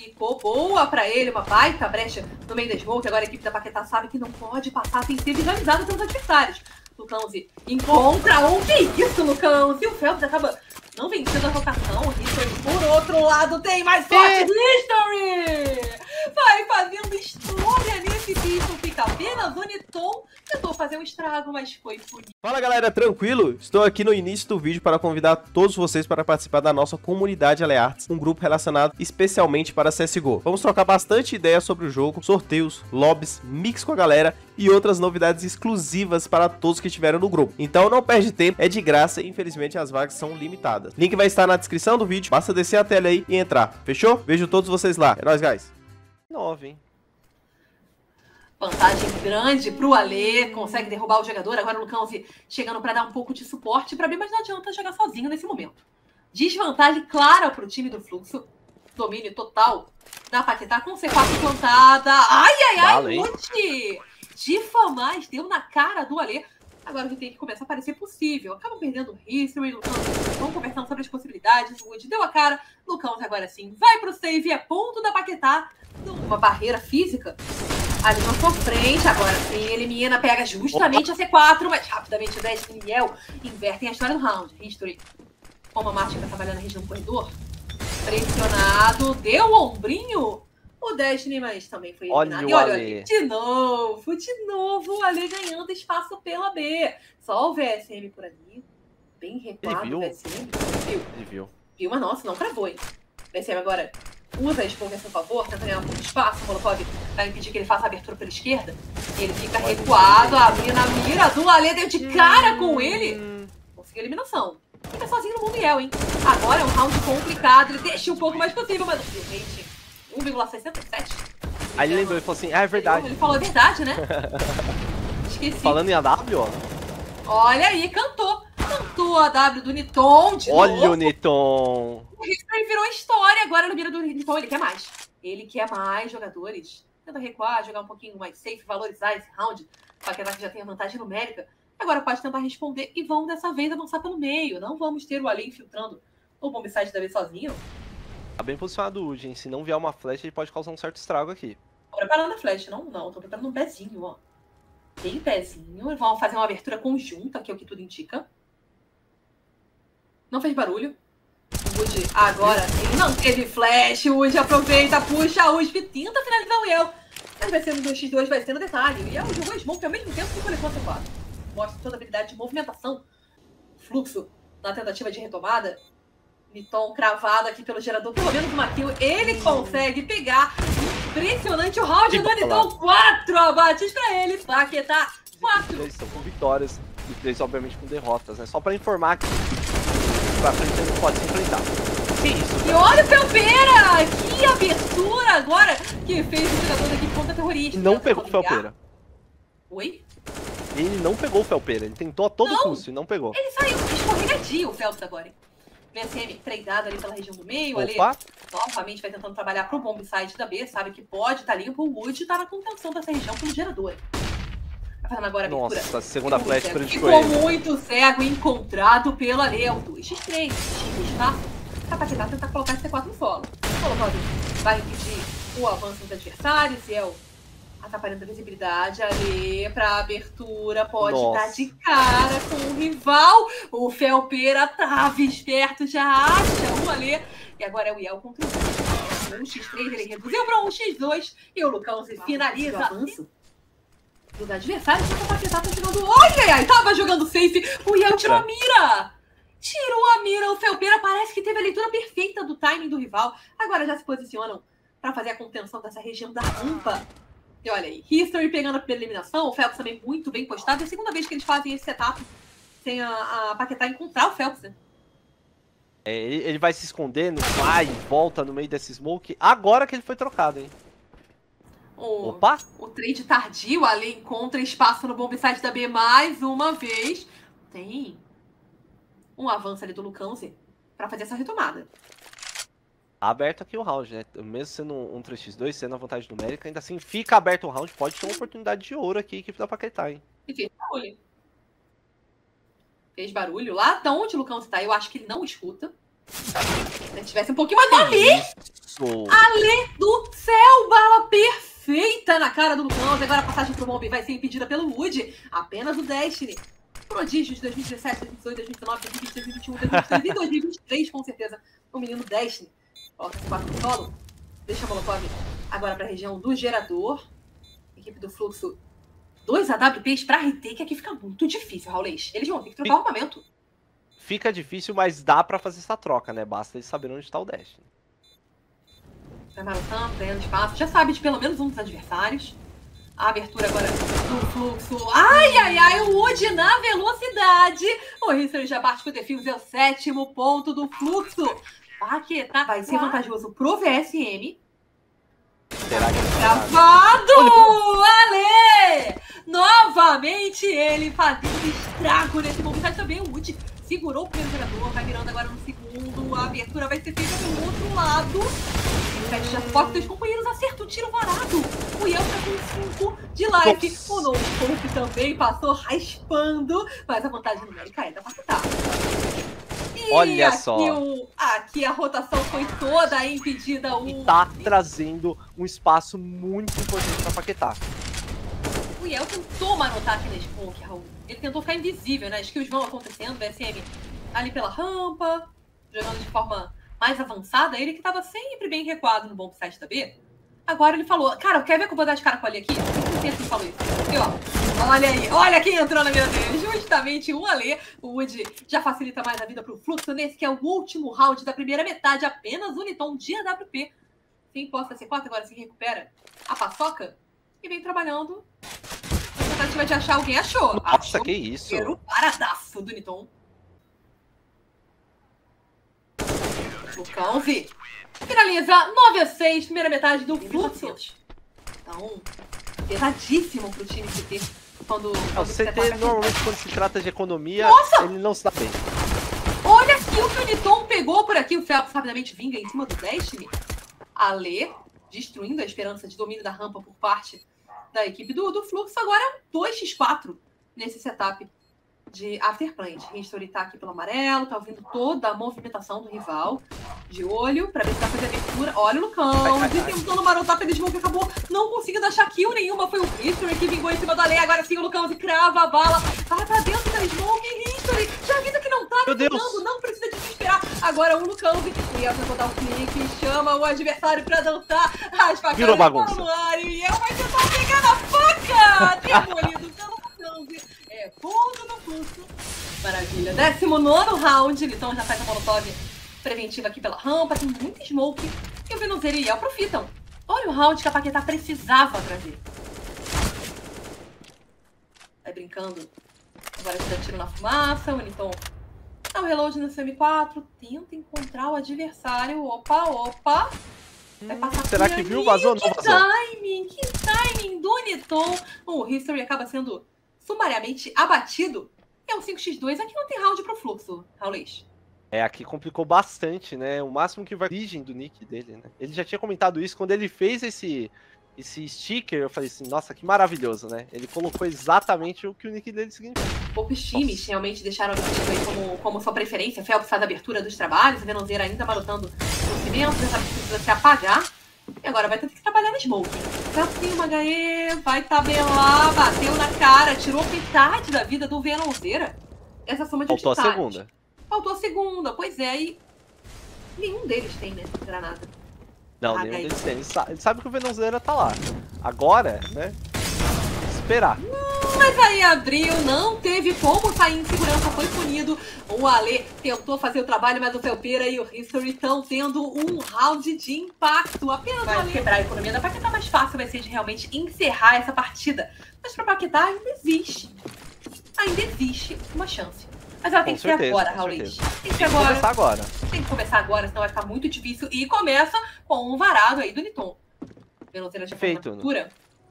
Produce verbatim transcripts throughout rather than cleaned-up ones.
ficou boa pra ele, uma baita brecha no meio da smoke. Agora a equipe da Paquetá sabe que não pode passar sem ser visualizado pelos adversários. Lucãozi encontra um, que isso, Lucãozi? O Phelps acaba não vencendo a rotação. O History, por outro lado, tem mais sorte do History! Vai fazendo história nesse bicho, fica apenas o Niton. Tentou fazer um estrago, mas foi punido. Fala galera, tranquilo? Estou aqui no início do vídeo para convidar todos vocês para participar da nossa comunidade Alearts, um grupo relacionado especialmente para C S G O. Vamos trocar bastante ideias sobre o jogo, sorteios, lobbies, mix com a galera e outras novidades exclusivas para todos que estiveram no grupo. Então não perde tempo, é de graça e infelizmente as vagas são limitadas. Link vai estar na descrição do vídeo, basta descer a tela aí e entrar. Fechou? Vejo todos vocês lá. É nóis, guys. nove, hein? Vantagem grande pro Alê, consegue derrubar o jogador. Agora o Lucãozi chegando para dar um pouco de suporte para B, mas não adianta jogar sozinho nesse momento. Desvantagem clara pro time do Fluxo. Domínio total da Paquetá com C quatro plantada. Ai, ai, ai, Vale, Lute! Difamais, deu na cara do Alê. Agora o que tem que começar a parecer possível. Acabam perdendo o History, Lucãozi. Vão conversando sobre as possibilidades. O Wood deu a cara. Lucãozi agora sim vai pro save. É ponto da Paquetá. Uma barreira física ali na sua frente. Agora sim, elimina, pega justamente a C quatro. Mas rapidamente o Destiny e Yel invertem a história do round. History, como a Martin tá trabalhando na região do corredor. Pressionado. Deu o ombrinho. O Destiny, mas também foi eliminado. Olha e o olha, Ale. de novo, de novo, o Ale ganhando espaço pela B. Só o V S M por ali. Bem recuado Ele viu? o V S M. Viu? Ele viu. Viu, mas nossa, não cravou, hein? O V S M agora usa a Smoke a seu favor, tenta ganhar um pouco de espaço. O Molotov vai impedir que ele faça a abertura pela esquerda. Ele fica recuado, abrindo a mira do Ale, deu de cara com ele. Conseguiu a eliminação. Fica sozinho no Mundial, hein? Agora é um round complicado, ele deixa um pouco mais possível, mas gente, um vírgula sessenta e sete. Aí ele lembrou e falou assim, ah, é verdade. Ele falou a verdade, né? Esqueci. Falando em A W, ó. Olha aí, cantou. Cantou a W do Niton de Olha novo. o Niton. O History virou história agora no mira do Niton. Ele quer mais. Ele quer mais jogadores. Tenta recuar, jogar um pouquinho mais safe, valorizar esse round. Para que a já tenha vantagem numérica. Agora pode tentar responder e vão dessa vez avançar pelo meio. Não vamos ter o Ale infiltrando o bombsite da vez sozinho. Tá bem posicionado o Uji, hein? Se não vier uma flecha, ele pode causar um certo estrago aqui. Tô preparando a flash. Não, não. Tô preparando um pezinho, ó. Bem pezinho. Vão fazer uma abertura conjunta, que é o que tudo indica. Não fez barulho. O Wood agora ele não teve flash. O Wood aproveita, puxa o U S P, tenta finalizar o Yel. Mas vai ser no dois contra dois, vai ser no detalhe. O Yel jogou Smoke ao mesmo tempo que o Colecão C quatro. Mostra toda a habilidade de movimentação. Fluxo na tentativa de retomada. Niton cravado aqui pelo gerador. Pelo menos uma kill. Ele consegue pegar. Impressionante o round do Niton. Quatro abates pra ele. Paquetá. Quatro. Eles estão com vitórias e três, obviamente, com derrotas, né? Só pra informar que pra frente ele não pode se enfrentar. Que isso? E olha o Felpeira! Que abertura agora que fez o jogador da equipe contra terrorista. E não pegou o Felpeira. Oi? Ele não pegou o Felpeira. Ele tentou a todo Não. custo e não pegou. Ele saiu escorregadio, o Phelps agora. V S M treinado ali pela região do meio. Ali Opa! novamente vai tentando trabalhar pro bomb side da B. Sabe que pode estar tá limpo. O Wood tá na contenção dessa região pelo gerador. Vai fazendo agora a abertura. Nossa, a segunda flash prejudicou Ficou ele. muito cego, encontrado pelo Aleu. dois por três, X espaço. Capacidade tentar colocar esse C quatro no solo. Molotov vai impedir o avanço dos adversários. Ziel atrapalhando a visibilidade. Ali pra abertura. Pode Nossa. dar de cara com o rival. O Felpeira tava esperto, já acha o Alê. E agora é o Yel contra o um por três, ele reduziu para um por dois. E o Lucãozi finaliza o avanço dos adversários. Só que a Paquetá tá jogando. Ai, ai, ai, tava jogando safe. O Yel tirou a mira. Tirou a mira. O Felpeira parece que teve a leitura perfeita do timing do rival. Agora já se posicionam para fazer a contenção dessa região da rampa. E olha aí, History pegando a primeira eliminação. O Phelps também muito bem postado. É a segunda vez que eles fazem esse setup sem a, a Paquetá encontrar o Phelps, né? É, ele, ele vai se escondendo, vai e volta no meio desse smoke. Agora que ele foi trocado, hein? O, Opa! O trade tardio ali encontra espaço no bombsite da B mais uma vez. Tem um avanço ali do Lucãozi pra fazer essa retomada. Tá aberto aqui o round, né? Mesmo sendo um três por dois, sendo a vantagem numérica, ainda assim fica aberto o round. Pode ter uma oportunidade de ouro aqui, equipe da Paquetá, hein? E fez barulho. Fez barulho. Lá de onde o Lucãozi tá, eu acho que ele não escuta. Se tivesse um pouquinho mais ali. Ale do céu, bala perfeita na cara do Lucão. Agora a passagem pro Bomb vai ser impedida pelo Wood. Apenas o Destiny. Prodígios de dois mil e dezessete, dois mil e dezoito, dois mil e dezenove, dois mil e vinte, dois mil e vinte e um, dois mil e vinte e dois e dois mil e vinte e três, com certeza. O menino Destiny. Coloca esse quatro no solo. Deixa a Molotov agora pra região do gerador. Equipe do Fluxo. Dois A W Ps pra retake aqui fica muito difícil, Raulês. Eles vão ter que trocar o armamento. Fica difícil, mas dá pra fazer essa troca, né? Basta eles saberem onde tá o Destiny. Vai marotando, ganhando espaço. Já sabe de pelo menos um dos adversários. A abertura agora do Fluxo. Ai, ai, ai, o Wood na velocidade. O History já parte com o Defuse, é o sétimo ponto do Fluxo. Paquetá vai ser vantajoso pro V S M. Será que... Gravado! Ale! Novamente ele fazendo estrago nesse momento. Mas também o Wood segurou o primeiro gerador, vai mirando agora no segundo. A abertura vai ser feita do outro lado. Ele já foca dos companheiros, acerta o tiro varado. O Yel tá com cinco de life. Nossa. O No-Scope também passou raspando, mas a vantagem numérica é da Paquetá. E olha aqui só. O, aqui a rotação foi toda impedida. O... E tá trazendo um espaço muito importante pra Paquetá. O Yel tentou marotar aqui na Smoke, Raul. Ele tentou ficar invisível, né? As kills vão acontecendo, o V S M ali pela rampa, jogando de forma mais avançada. Ele que tava sempre bem recuado no bomb site da B. Agora ele falou, cara, quer ver que eu vou dar de cara com ele aqui? Não sei se ele falou isso. E ó, olha aí, olha quem entrou na mira dele. Justamente o Ale. O Wood já facilita mais a vida pro Fluxo nesse que é o último round da primeira metade. Apenas Uniton de A W P. Sem posta C quatro, agora se recupera a paçoca. E vem trabalhando. A tentativa de achar alguém, achou. Nossa, achou que isso. O paradaço do Uniton. Lucãozi finaliza nove a seis, primeira metade do Fluxo. Então, pesadíssimo pro time C T. Quando, é, quando o C T, normalmente, quando se trata de economia, nossa! Ele não se dá bem. Olha aqui o que o Uniton pegou por aqui. O Felps rapidamente vinga em cima do Destiny. Ale destruindo a esperança de domínio da rampa por parte da equipe do, do Fluxo. Agora é um dois contra quatro nesse setup de Afterplant. History tá aqui pelo amarelo, tá ouvindo toda a movimentação do rival. De olho, pra ver se dá pra fazer abertura. Olha o Lucão, tentando marotar pela Smoke, acabou não conseguindo achar kill nenhuma. Foi o History que vingou em cima da lei. Agora sim o Lucão se crava a bala. Vai pra dentro da Smoke. History já avisa que não tá vingando, não precisa desesperar. Agora o Lucão, e ela vai dar o clique, chama o adversário pra dançar. As facas virou bagunça no ar e ela vai tentar pegar na faca. Demolido pelo Lucão. É, ponto no Fluxo. Maravilha. décimo nono round. Então já faz a Molotov preventiva aqui pela rampa. Tem muito smoke. E o Venuseiro e El profitam. Olha o round que a Paquetá precisava trazer. Vai brincando. Agora se dá tiro na fumaça. O Uniton dá um reload no C M quatro. Tenta encontrar o adversário. Opa, opa. Vai passar hum, será que viu? Vazou ou não vazou? Que timing, que timing do Uniton. O History acaba sendo sumariamente abatido. É um cinco contra dois. Aqui não tem round pro Fluxo, Raulês. É, aqui complicou bastante, né? O máximo que vai... A origem do nick dele, né? Ele já tinha comentado isso. Quando ele fez esse, esse sticker, eu falei assim, nossa, que maravilhoso, né? Ele colocou exatamente o que o nick dele significa. Poucos times nossa. realmente deixaram o objetivo aí como, como sua preferência. Felps faz a abertura dos trabalhos. A Venonzeira ainda marotando o cimento. Já sabe que precisa se apagar. E agora vai ter que trabalhar no smoke. Felps tem uma H E, vai tabelar, bateu na cara, tirou metade da vida do Venonzeira. Essa soma de Faltou utilidade. a segunda. Faltou a segunda, pois é, e nenhum deles tem, né, granada. Não, nenhum deles tem. Ele sabe, ele sabe que o Venonzeira tá lá. Agora, né, esperar. Hum, mas aí abriu, não teve como sair em segurança, foi punido. O Ale tentou fazer o trabalho, mas o Felpeira e o History estão tendo um round de impacto. Apenas vai quebrar a economia da Paquetá, mais fácil vai ser de realmente encerrar essa partida. Mas pra Paquetá ainda existe, ainda existe uma chance. Mas ela tem que ser agora, Raulês. Tem que ser agora. começar agora. Tem que começar agora, senão vai ficar muito difícil. E começa com um varado aí do Uniton. Veloceira já feito. Né?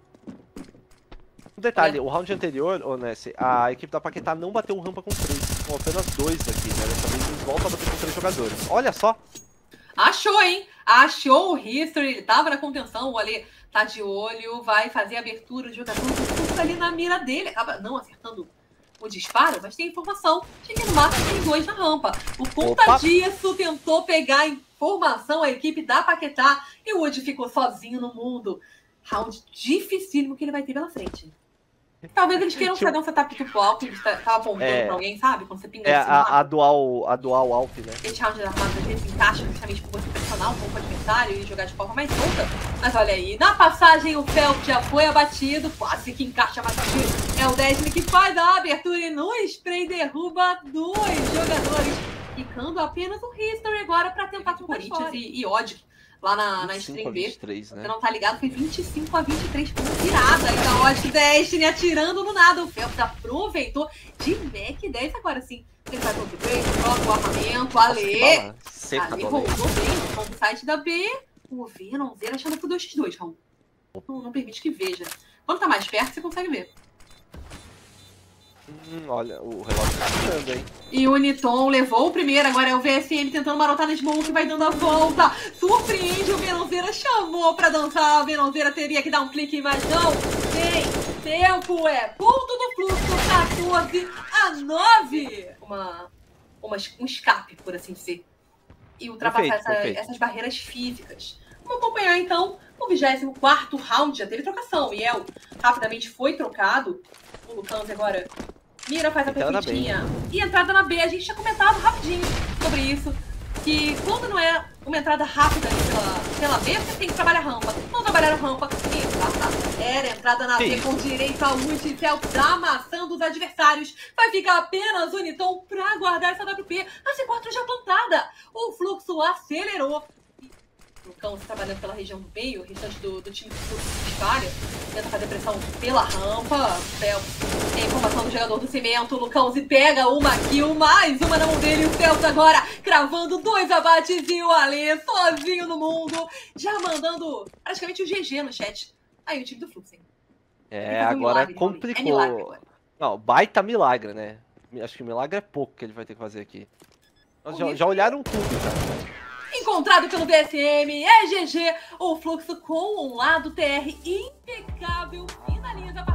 Um detalhe, é. o round anterior, ô Nessie, a equipe da Paquetá não bateu um rampa com três. Com apenas dois aqui, né? Dessa vez eles voltam a bater com três jogadores. Olha só. Achou, hein? Achou o History. Ele tava na contenção. O Ale tá de olho. Vai fazer a abertura. O jogador ali na mira dele. Acaba não acertando o disparo, mas tem informação de que no máximo tem dois na rampa. Por conta Opa. disso, tentou pegar informação a equipe da Paquetá e o Wood ficou sozinho no mundo. Round dificílimo que ele vai ter pela frente. Talvez eles queiram fazer um setup tipo Alp, eles estavam apontando É. pra alguém, sabe? Quando você pinga É de cima. a, a dual, a dual Alp, né? Esse round armado às vezes encaixa justamente por você pressionar um pouco o adversário e jogar de forma mais solta. Mas olha aí, na passagem o Felp já foi abatido, quase que encaixa mais tiro. É o Desmond que faz a abertura e no spray derruba dois jogadores, ficando apenas o History agora pra tentar com Corinthians e, e Odic. Lá na, na stream B, vinte e três, né? você não tá ligado, foi vinte e cinco a vinte e três por virada. Então, Odic Destiny atirando no nada. O Felps aproveitou de Mac dez agora sim. Ele vai pro upgrade, troca o armamento, Ale. Seca Ale do voltou Ale. bem, vamos pro site da B. O Venonzeira achando pro dois por dois, Raul. Não, não permite que veja. Quando tá mais perto, você consegue ver. Hum, olha, o relógio tá ficando, hein? E o Niton levou o primeiro, agora é o V S M tentando marotar na Smoke, vai dando a volta. Surpreende, o Venonzeira chamou pra dançar. O Venonzeira teria que dar um clique, mas não tem tempo. É ponto do fluxo, quatorze a nove. Uma, uma, um escape, por assim dizer. E ultrapassar Perfeito, essa, perfeito. essas barreiras físicas. Vamos acompanhar então o vigésimo quarto round. Já teve trocação. O Yel rapidamente foi trocado. O Lucans agora mira, faz a Entrada na perfeitinha. E entrada na B, a gente tinha comentado rapidinho sobre isso. Que quando não é uma entrada rápida ali pela, pela B, você tem que trabalhar rampa. Não trabalhar rampa, entrada. Era entrada na B com direito a Wood, Felps amassando os adversários. Vai ficar apenas o Niton pra guardar essa W P. A C quatro já plantada. O fluxo acelerou. O Cãos trabalhando pela região do meio, o restante do, do time do fluxo se espalha. Tenta fazer pressão pela rampa. Felps tem a informação do jogador do cimento. O Lucão se pega uma kill, mais uma na mão dele. O Felps agora cravando dois abates e o Ale sozinho no mundo. Já mandando praticamente o G G no chat. Aí o time do Fluxo, hein? É, agora milagre, complicou. é milagre agora. Não, baita milagre, né? Acho que milagre é pouco que ele vai ter que fazer aqui. Nós já, já olharam tudo, cara. Encontrado pelo V S M, é G G. O Fluxo com um lado T R impecável, finaliza.